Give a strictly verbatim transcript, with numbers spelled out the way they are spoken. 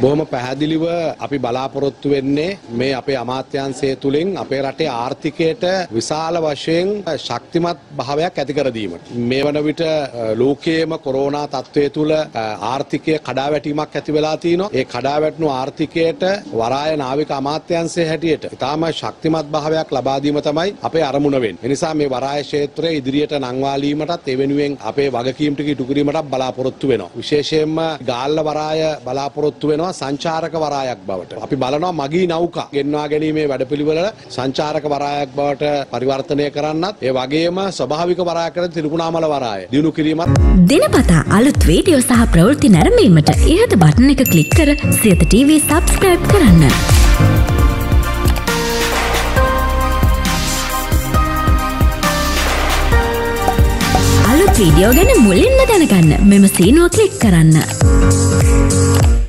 බොහොම පැහැදිලිව අපි බලාපොරොත්තු වෙන්නේ මේ අපේ අමාත්‍යාංශය තුලින් අපේ රටේ ආර්ථිකයට විශාල වශයෙන් ශක්තිමත් භාවයක් ඇති කර දීමට. මේ වන විට ලෝකයේම කොරෝනා තත්ත්වය තුල ආර්ථිකයේ කඩාවැටීමක් ඇති වෙලා තිනවා. ඒ කඩාවැටුණු ආර්ථිකයට වරාය නාවික අමාත්‍යාංශය හැටියට ඉතාම ශක්තිමත් භාවයක් ලබා දීම තමයි අපේ අරමුණ වෙන්නේ. ඒ නිසා මේ වරාය ක්ෂේත්‍රය ඉදිරියට නංවාලීමටත් ඒ වෙනුවෙන් අපේ වගකීම් ටික ඉටු කිරීමටත් බලාපොරොත්තු වෙනවා. විශේෂයෙන්ම ගාල්ල වරාය බලාපොරොත්තු වෙනවා සංචාරක වරායක් බවට. අපි බලනවා මගී නෞකා ගෙන්වා ගැනීමේ වැඩපිළිවෙල සංචාරක වරායක් බවට පරිවර්තනය කරන්නත් ඒ වගේම ස්වභාවික වරායක් කරන තිරුකුණාමල වරාය දිනු කිරීමත්. දිනපතා අලුත් වීඩියෝ සහ ප්‍රවෘත්ති නැරඹීමට ඉහත බටන් එක ක්ලික් කර සියත ටීවී සබ්ස්ක්‍රයිබ් කරන්න. අලුත් වීඩියෝ ගැන මුලින්ම දැනගන්න මෙම සීනුව ක්ලික් කරන්න.